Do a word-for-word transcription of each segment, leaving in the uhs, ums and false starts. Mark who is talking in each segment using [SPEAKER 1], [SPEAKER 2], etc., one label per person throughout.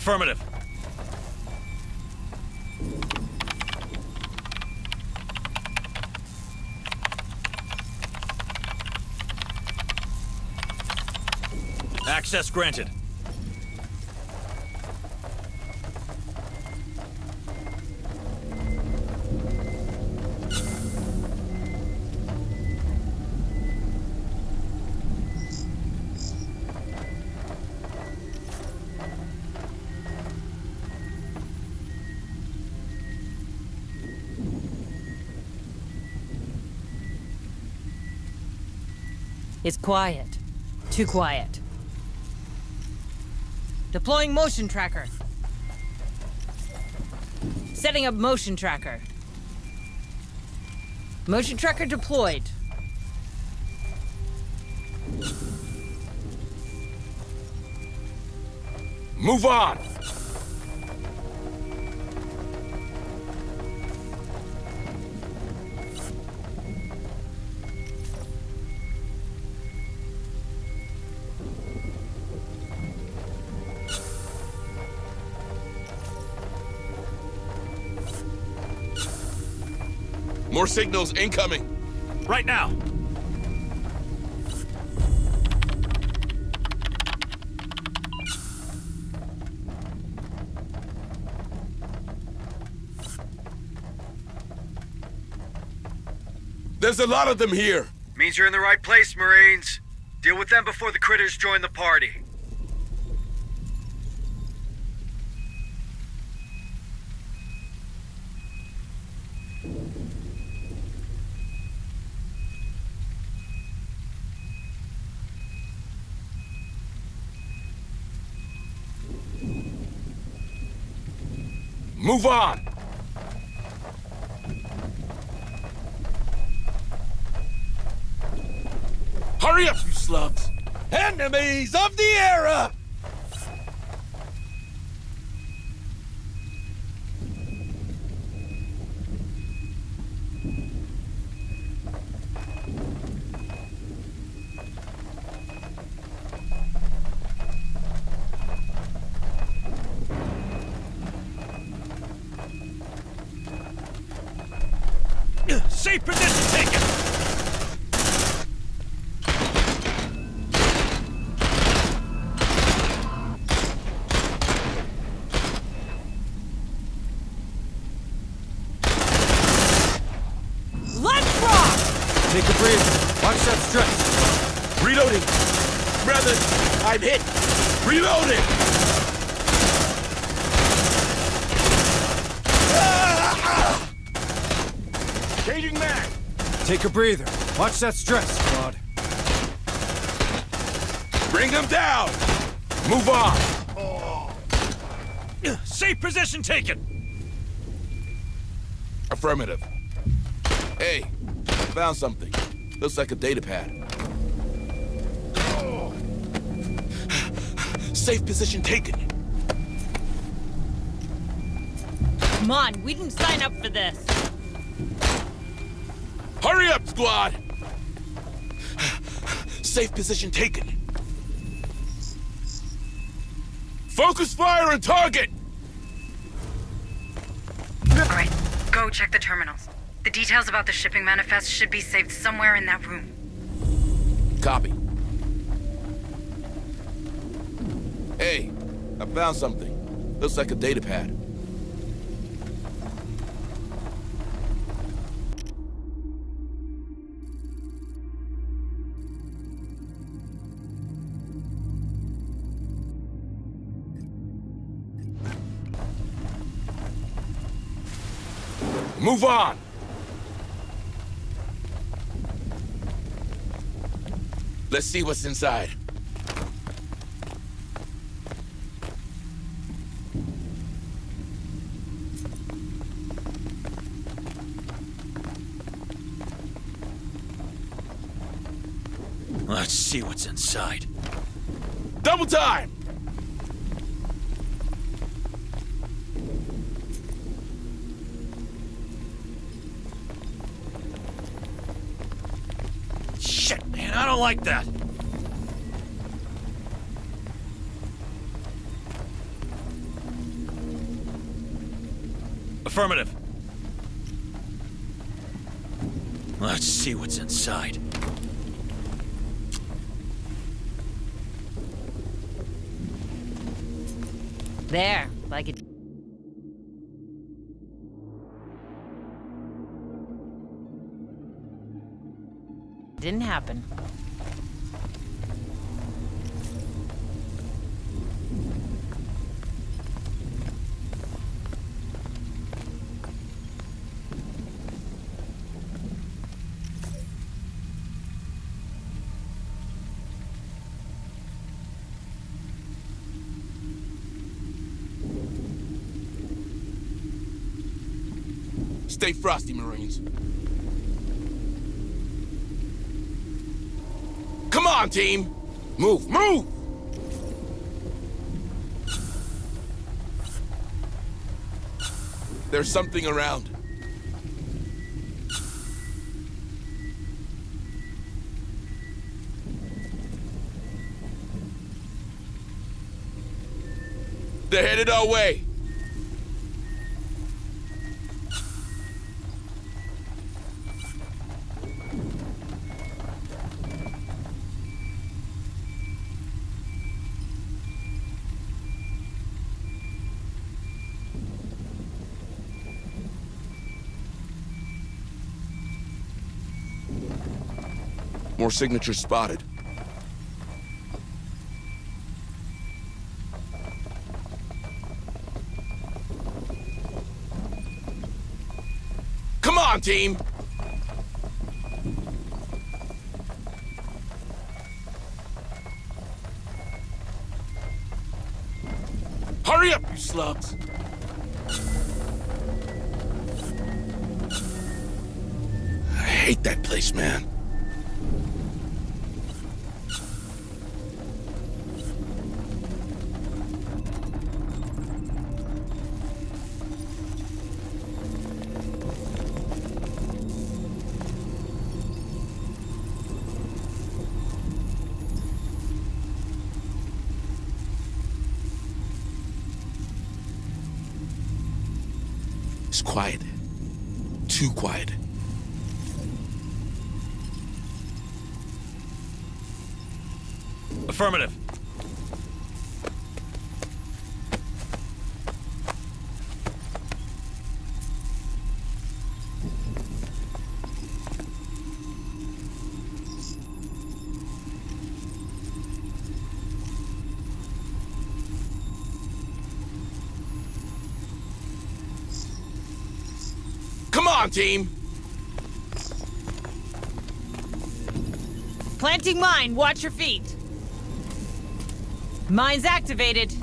[SPEAKER 1] Affirmative. Access granted.
[SPEAKER 2] It's quiet. Too quiet. Deploying motion tracker. Setting up motion tracker. Motion tracker deployed.
[SPEAKER 3] Move on! More signals incoming.
[SPEAKER 1] Right now.
[SPEAKER 3] There's a lot of them here.
[SPEAKER 4] Means you're in the right place, Marines. Deal with them before the critters join the party.
[SPEAKER 3] Move on! Hurry up, you slugs!
[SPEAKER 5] Enemies of the era!
[SPEAKER 1] Safe position taken!
[SPEAKER 2] Let's rock!
[SPEAKER 5] Take a breather. Watch that stress.
[SPEAKER 3] Reloading! Brother, I'm hit! Reloading! Changing mag!
[SPEAKER 5] Take a breather. Watch that stress, squad.
[SPEAKER 3] Bring them down! Move on!
[SPEAKER 1] Safe position taken!
[SPEAKER 3] Affirmative. Hey, found something. Looks like a data pad. Safe position taken.
[SPEAKER 2] Come on, we didn't sign up for this.
[SPEAKER 3] Hurry up, squad! Safe position taken. Focus fire and target!
[SPEAKER 6] All right, go check the terminals. The details about the shipping manifest should be saved somewhere in that room.
[SPEAKER 3] Copy. Hey, I found something. Looks like a data pad. Move on! Let's see what's inside.
[SPEAKER 1] Let's see what's inside.
[SPEAKER 3] Double time!
[SPEAKER 1] Shit, man, I don't like that. Affirmative. Let's see what's inside.
[SPEAKER 2] There, like it. Didn't happen.
[SPEAKER 3] Stay frosty, Marines. Come on, team! Move, move! There's something around. They're headed our way. More signatures spotted. Come on, team! Hurry up, you slugs! I hate that place, man. It's quiet. Too quiet.
[SPEAKER 1] Affirmative.
[SPEAKER 3] Come on, team!
[SPEAKER 2] Planting mine, watch your feet. Mine's activated.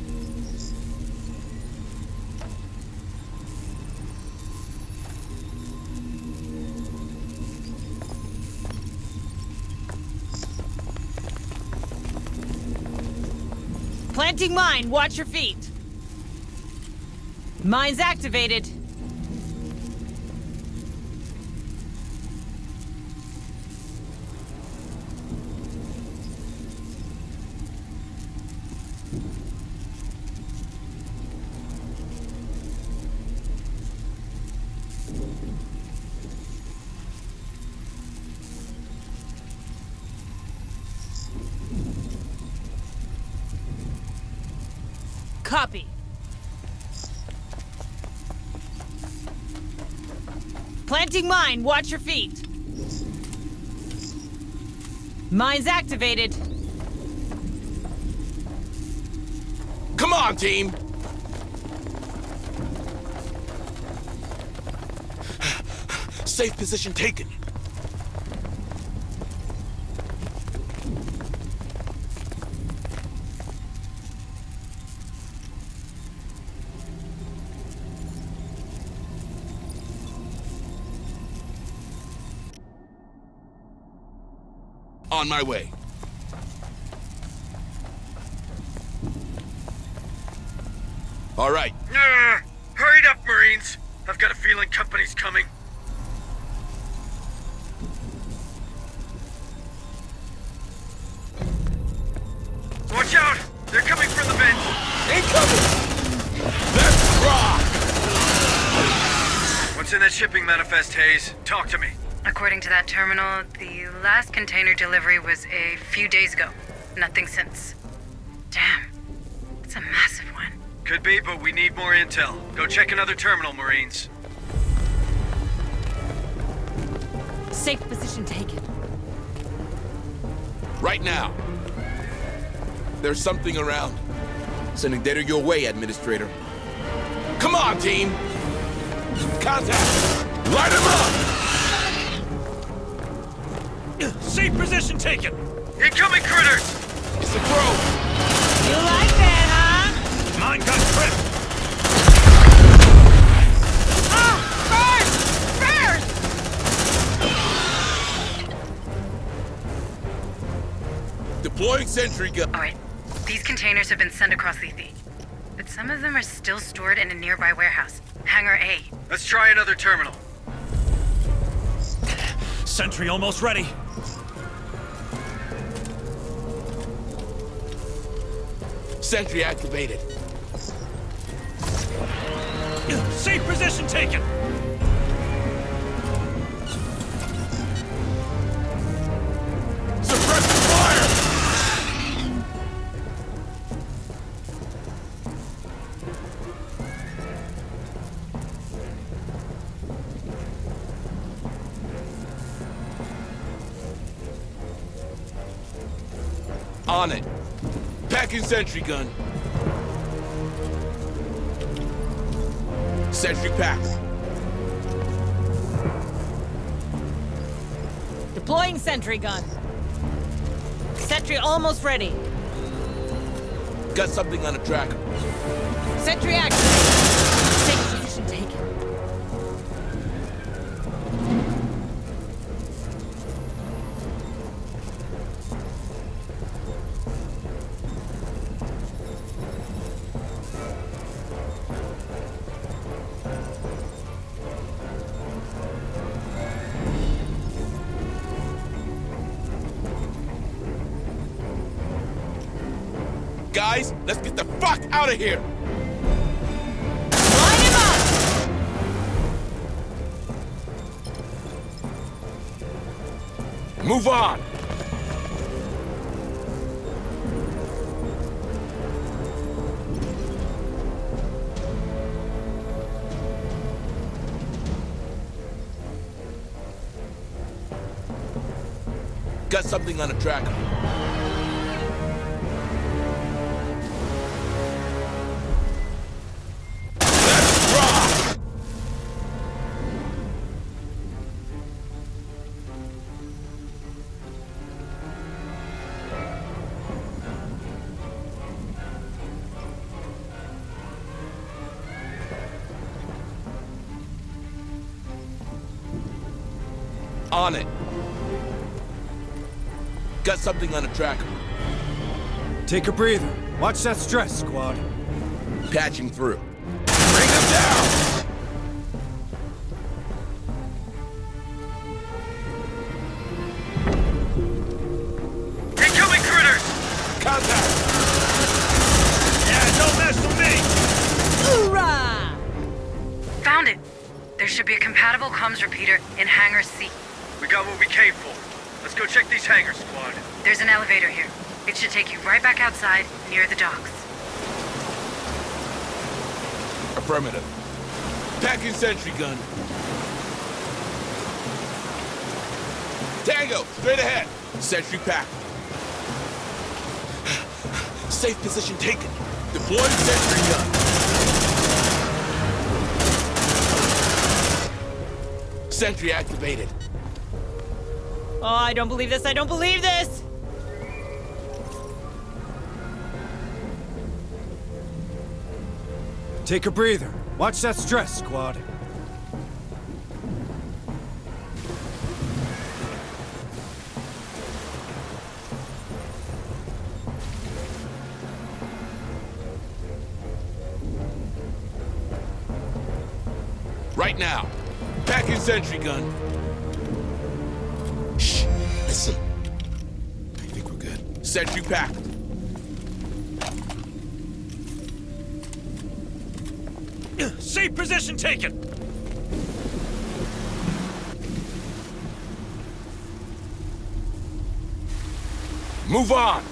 [SPEAKER 2] Planting mine, watch your feet. Mine's activated. Copy. Planting mine, watch your feet. Mine's activated.
[SPEAKER 3] Come on, team! Safe position taken. On my way. All right.
[SPEAKER 4] Uh, hurry up, Marines. I've got a feeling company's coming. Watch out! They're coming from the vent!
[SPEAKER 3] Incoming! Let's rock!
[SPEAKER 4] What's in that shipping manifest, Hayes? Talk to me.
[SPEAKER 6] According to that terminal, the last container delivery was a few days ago. Nothing since. Damn. It's a massive one.
[SPEAKER 4] Could be, but we need more intel. Go check another terminal, Marines.
[SPEAKER 2] Safe position taken.
[SPEAKER 3] Right now. There's something around. Sending data your way, Administrator. Come on, team! Contact! Light him up!
[SPEAKER 1] Safe position taken!
[SPEAKER 4] Incoming critters!
[SPEAKER 3] It's a crow!
[SPEAKER 2] You like that, huh?
[SPEAKER 1] Mine got tripped!
[SPEAKER 2] Ah! First! First!
[SPEAKER 3] Deploying sentry gun.
[SPEAKER 6] Alright, these containers have been sent across Lethe. But some of them are still stored in a nearby warehouse. Hangar A.
[SPEAKER 4] Let's try another terminal.
[SPEAKER 1] Sentry almost ready.
[SPEAKER 3] Sentry activated.
[SPEAKER 1] Safe position taken!
[SPEAKER 3] Suppressing fire! On it. Packing sentry gun. Sentry packed.
[SPEAKER 2] Deploying sentry gun. Sentry almost ready.
[SPEAKER 3] Got something on the tracker.
[SPEAKER 2] Sentry active. Safe position taken.
[SPEAKER 3] Guys, let's get the fuck out of here!
[SPEAKER 2] Line him up!
[SPEAKER 3] Move on! Got something on the tracker. On it. Got something on the tracker.
[SPEAKER 5] Take a breather. Watch that stress, squad.
[SPEAKER 3] Patching through. Bring them down!
[SPEAKER 4] Incoming critters!
[SPEAKER 3] Contact!
[SPEAKER 1] Yeah, don't mess with me!
[SPEAKER 2] Hoorah!
[SPEAKER 6] Found it! There should be a compatible comms repeater in Hangar C.
[SPEAKER 4] We got what we came for. Let's go check these hangars, squad.
[SPEAKER 6] There's an elevator here. It should take you right back outside, near the docks.
[SPEAKER 3] Affirmative. Packing sentry gun. Tango, straight ahead. Sentry packed. Safe position taken. Deploying sentry gun. Sentry activated.
[SPEAKER 2] Oh, I don't believe this, I don't believe this!
[SPEAKER 5] Take a breather. Watch that stress, squad.
[SPEAKER 3] Right now. Packing sentry gun. Shh. Listen. I think we're good. Sentry packed.
[SPEAKER 1] Safe position taken!
[SPEAKER 3] Move on!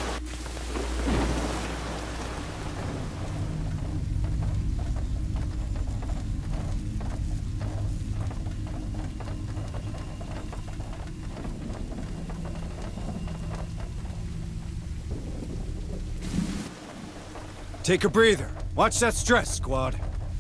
[SPEAKER 5] Take a breather. Watch that stress, squad.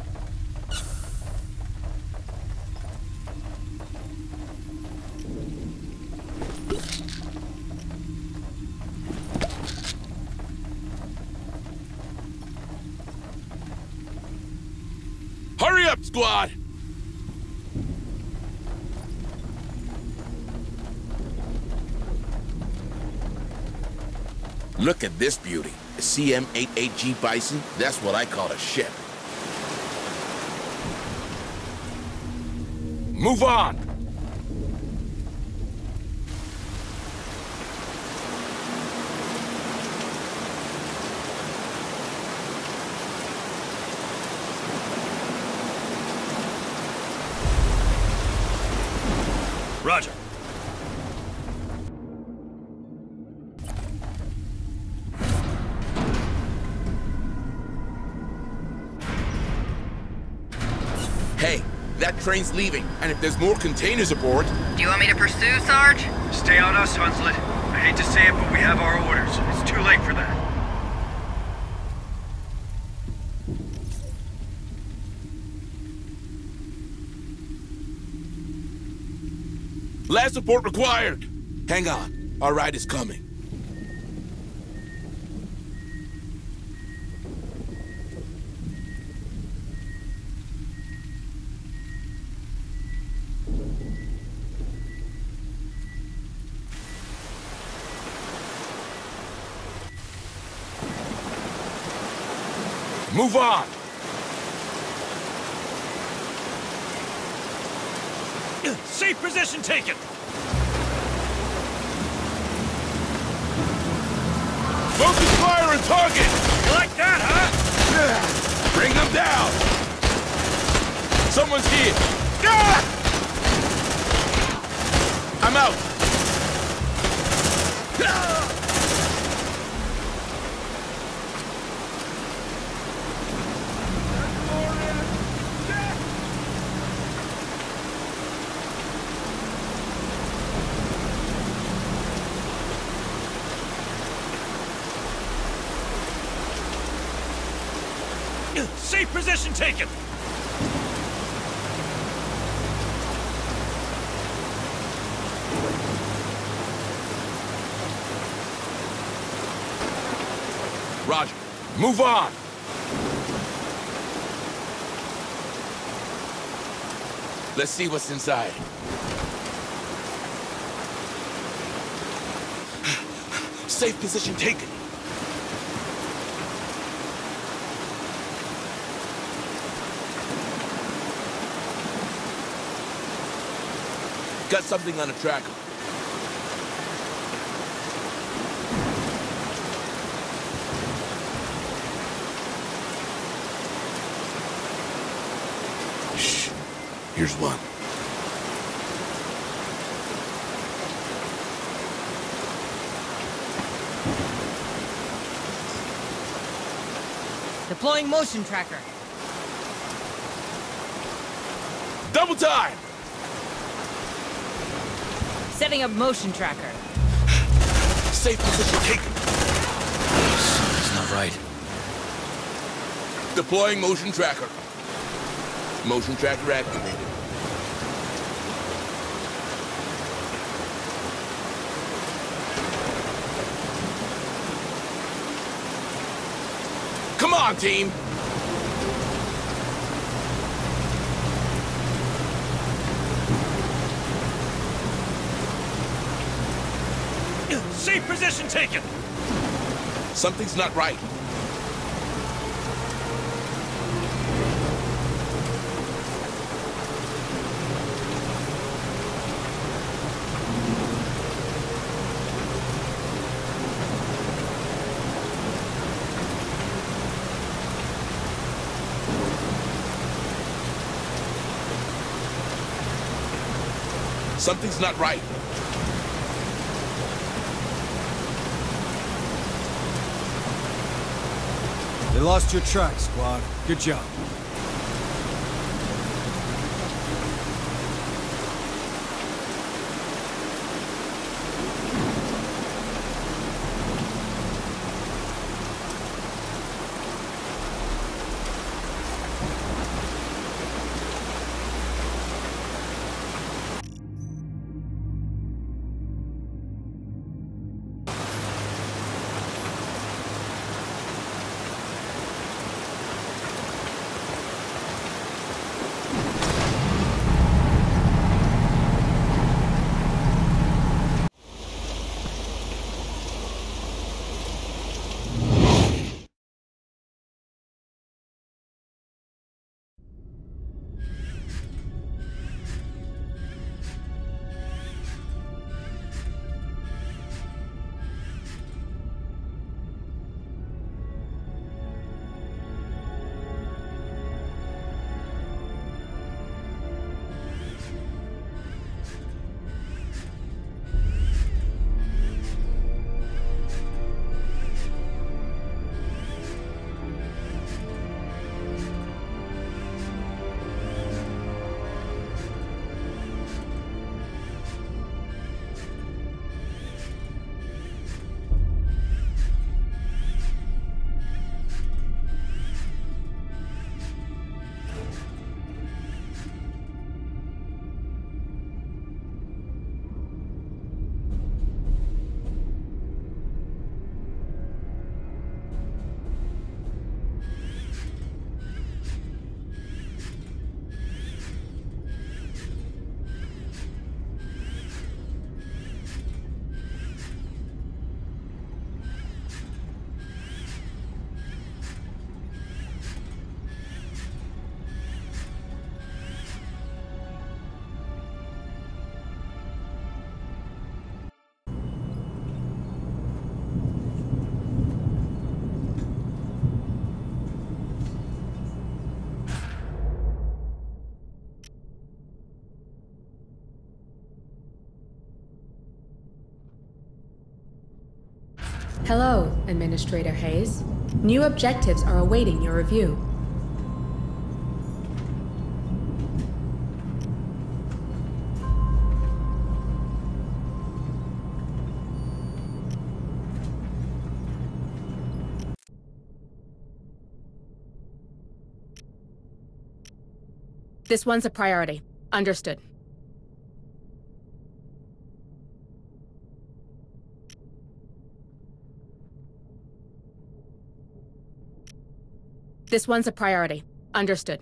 [SPEAKER 3] Hurry up, squad! Look at this beauty. A C M eighty-eight G Bison? That's what I call a ship. Move on!
[SPEAKER 1] Roger.
[SPEAKER 3] Hey, that train's leaving, and if there's more containers aboard...
[SPEAKER 6] Do you want me to pursue, Sarge?
[SPEAKER 4] Stay on us, Hunslet. I hate to say it, but we have our orders. It's too late for that.
[SPEAKER 3] Last support required! Hang on, our ride is coming. Move on!
[SPEAKER 1] Safe position taken!
[SPEAKER 3] Focus fire and target!
[SPEAKER 1] You like that, huh?
[SPEAKER 3] Bring them down! Someone's here! Ah! I'm out! Ah!
[SPEAKER 1] Safe position taken!
[SPEAKER 3] Roger. Move on! Let's see what's inside. Safe position taken. Got something on a tracker. Shh. Here's one.
[SPEAKER 2] Deploying motion tracker.
[SPEAKER 3] Double time!
[SPEAKER 2] Setting up motion tracker.
[SPEAKER 3] Safe position taken.
[SPEAKER 5] Something's not right.
[SPEAKER 3] Deploying motion tracker. Motion tracker activated. Come on, team!
[SPEAKER 1] Safe position taken!
[SPEAKER 3] Something's not right. Something's not right.
[SPEAKER 5] They lost your track, squad. Good job.
[SPEAKER 7] Hello, Administrator Hayes. New objectives are awaiting your review. This one's a priority. Understood. This one's a priority. Understood.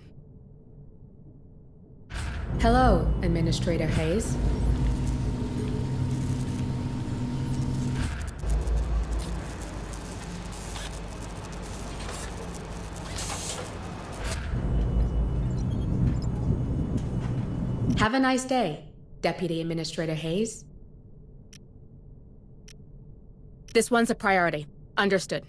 [SPEAKER 7] Hello, Administrator Hayes. Have a nice day, Deputy Administrator Hayes. This one's a priority. Understood.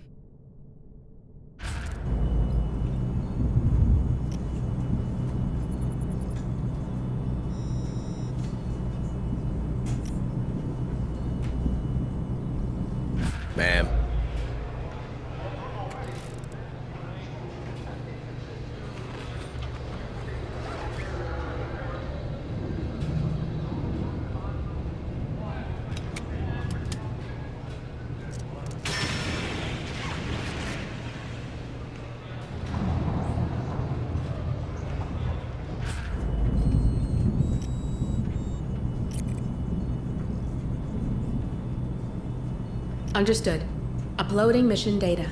[SPEAKER 3] Ma'am.
[SPEAKER 7] Understood. Uploading mission data.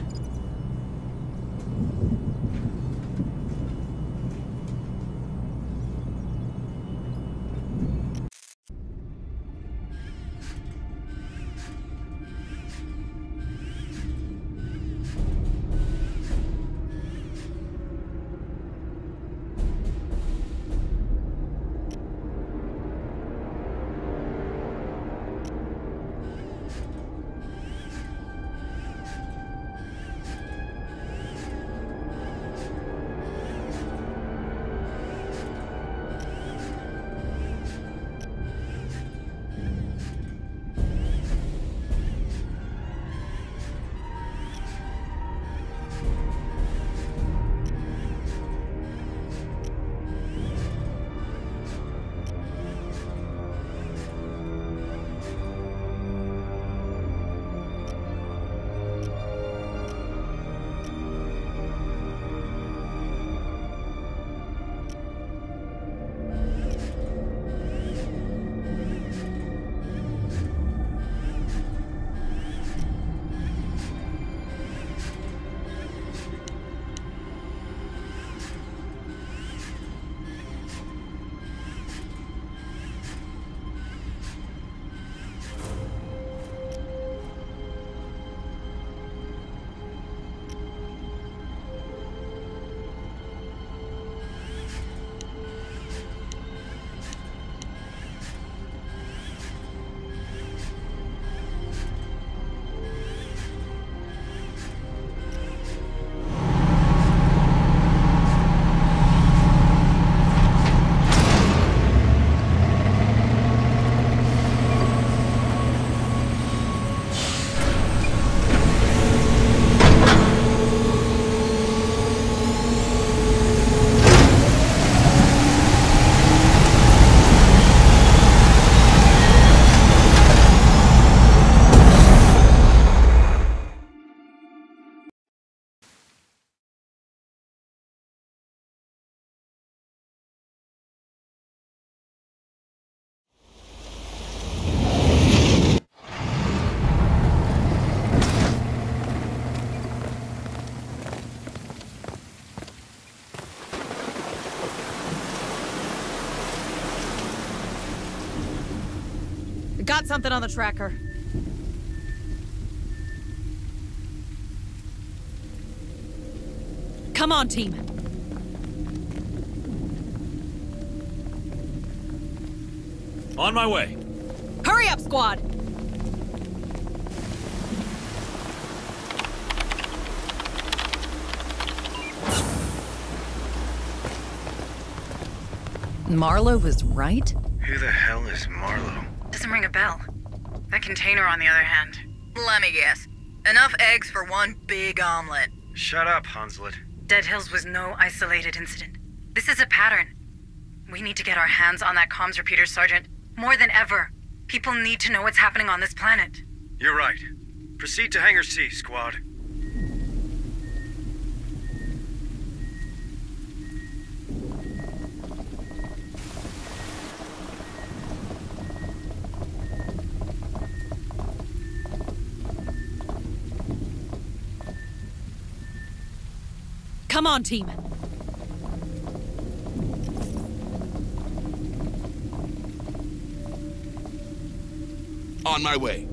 [SPEAKER 2] Got something on the tracker. Come on, team.
[SPEAKER 1] On my way.
[SPEAKER 2] Hurry up, squad!
[SPEAKER 8] Marlowe was right?
[SPEAKER 4] Who the hell is Marlowe?
[SPEAKER 6] Doesn't ring a bell. That container, on the other hand.
[SPEAKER 8] Let me guess. Enough eggs for one big omelet.
[SPEAKER 4] Shut up, Hunslet.
[SPEAKER 6] Dead Hills was no isolated incident. This is a pattern. We need to get our hands on that comms repeater, Sergeant. More than ever. People need to know what's happening on this planet.
[SPEAKER 4] You're right. Proceed to Hangar C, squad.
[SPEAKER 2] Come on, team.
[SPEAKER 3] On my way.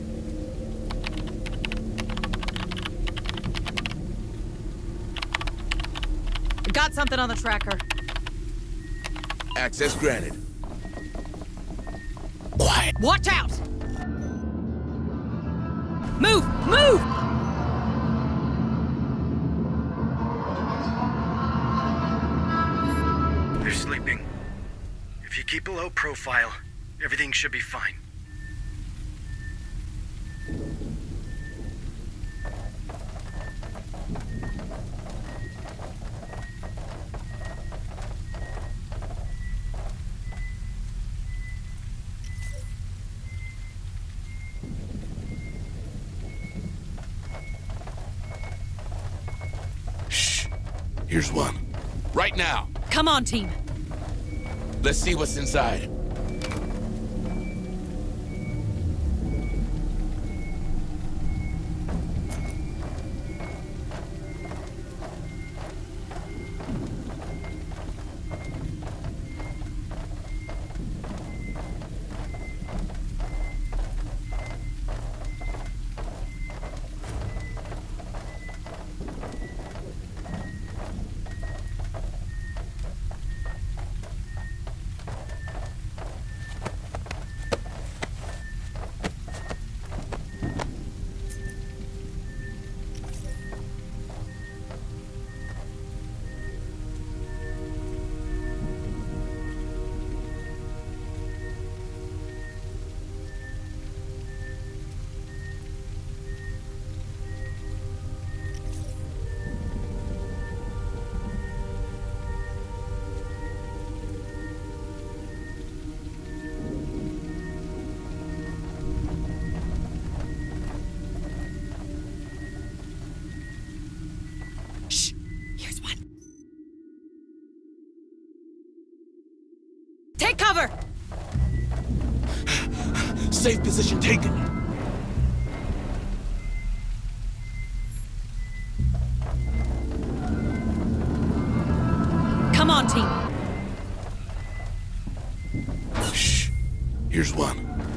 [SPEAKER 2] Got something on the tracker.
[SPEAKER 3] Access granted. Quiet.
[SPEAKER 2] Watch out! Move! Move!
[SPEAKER 4] They're sleeping. If you keep a low profile, everything should be fine.
[SPEAKER 3] Shh. Here's one. Right now.
[SPEAKER 2] Come on, team.
[SPEAKER 3] Let's see what's inside.
[SPEAKER 2] Take cover!
[SPEAKER 3] Safe position taken.
[SPEAKER 2] Come on, team.
[SPEAKER 3] Shh. Here's one.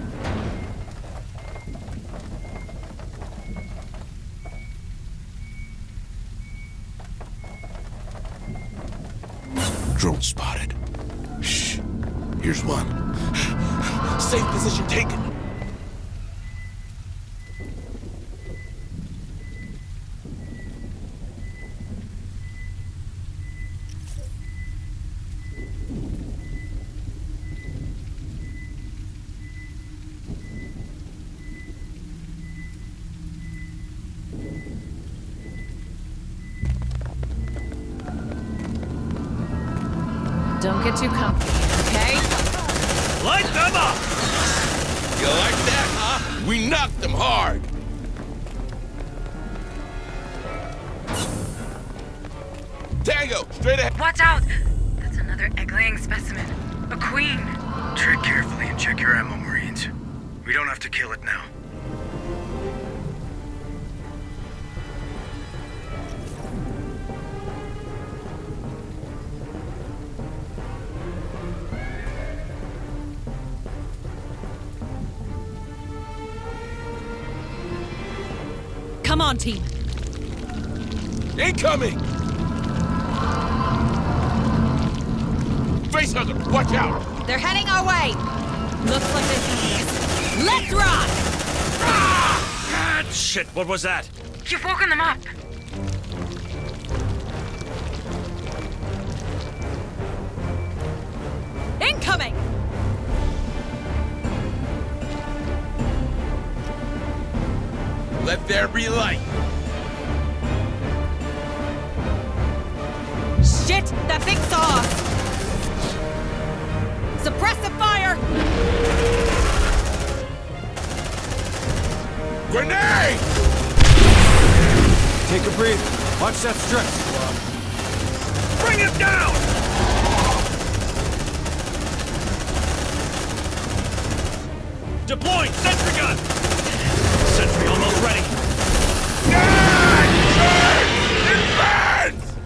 [SPEAKER 3] Drone spotted. Shh. Here's one. Safe position taken.
[SPEAKER 2] Don't get too comfy, okay?
[SPEAKER 1] Light them up!
[SPEAKER 3] You like that, huh? We knocked them hard. Tango, straight ahead.
[SPEAKER 6] Watch out! That's another egg-laying specimen. A queen.
[SPEAKER 4] Tread carefully and check your ammo, Marines. We don't have to kill it now.
[SPEAKER 2] Come on, team.
[SPEAKER 3] Incoming! Facehugger, watch out!
[SPEAKER 2] They're heading our way. Looks like they found us. Let's run!
[SPEAKER 1] Ah, shit, what was that?
[SPEAKER 6] You've woken them up.
[SPEAKER 2] Incoming!
[SPEAKER 3] Let there be light!
[SPEAKER 2] Shit! That thing saw us! Suppress the fire!
[SPEAKER 3] Grenade!
[SPEAKER 5] Take a breather. Watch that stretch.
[SPEAKER 1] Bring it down! Deploying sentry gun! Sentry almost ready.
[SPEAKER 3] Advance!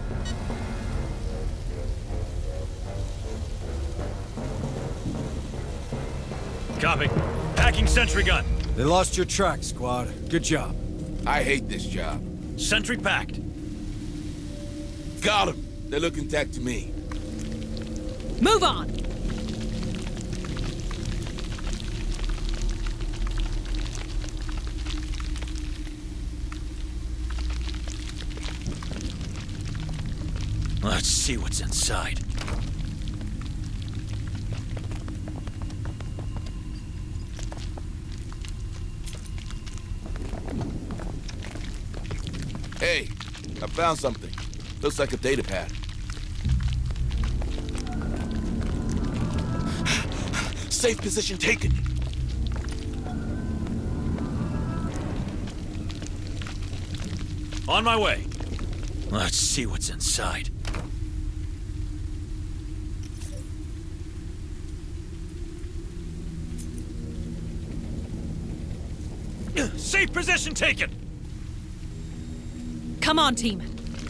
[SPEAKER 1] Copy. Hacking sentry gun.
[SPEAKER 5] They lost your track, squad. Good job.
[SPEAKER 3] I hate this job.
[SPEAKER 1] Sentry packed.
[SPEAKER 3] Got them. They look intact to me.
[SPEAKER 2] Move on!
[SPEAKER 1] Let's see what's inside.
[SPEAKER 3] Hey, I found something. Looks like a data pad. Safe position taken.
[SPEAKER 1] On my way. Let's see what's inside. Safe position taken!
[SPEAKER 2] Come on, team.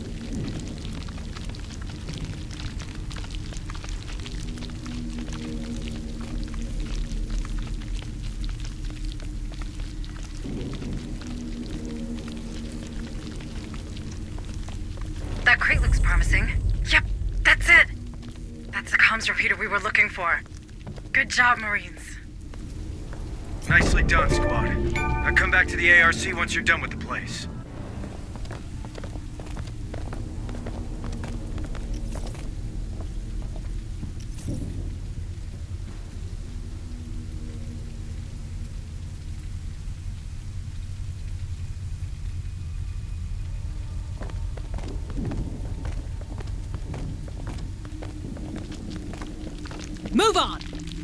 [SPEAKER 6] That crate looks promising. Yep, that's it! That's the comms repeater we were looking for. Good job, Marines.
[SPEAKER 4] Nicely done, squad. Now come back to the A R C once you're done with the place.
[SPEAKER 2] Move on!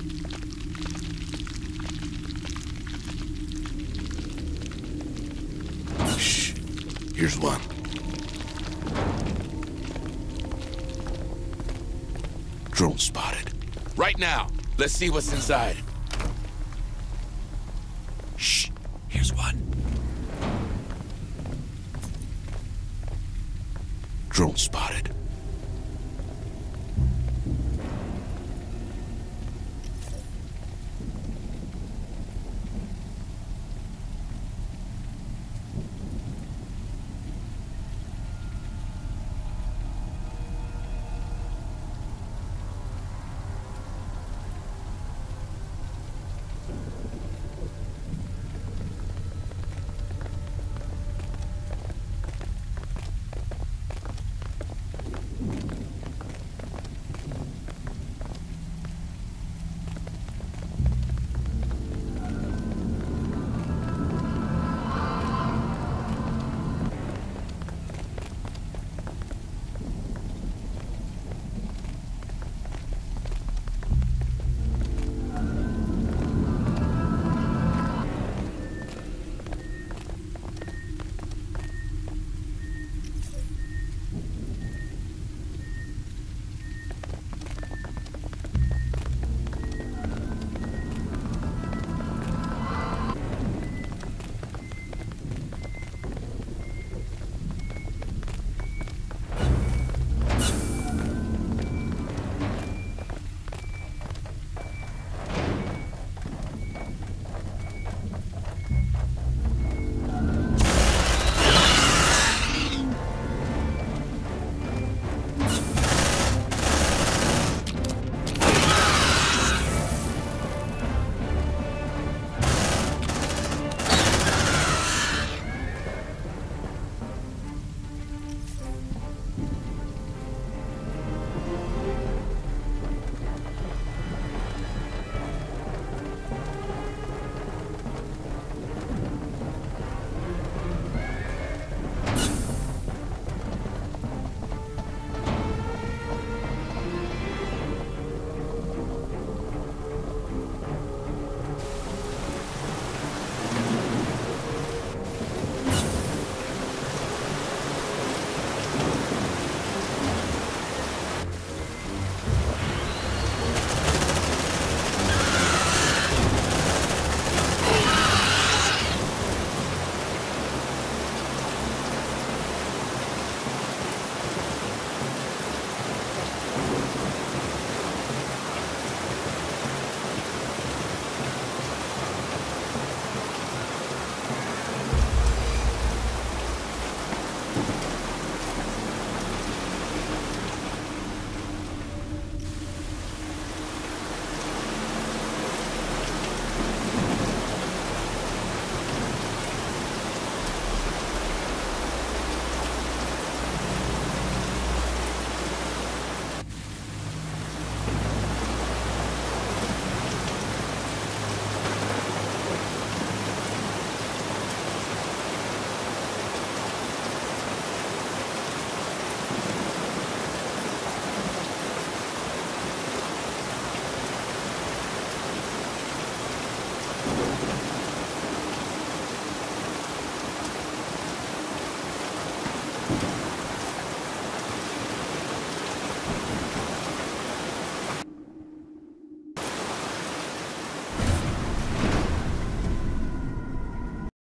[SPEAKER 3] Shh. Here's one. Drone spotted. Right now. Let's see what's inside. Shh. Here's one. Drone spotted.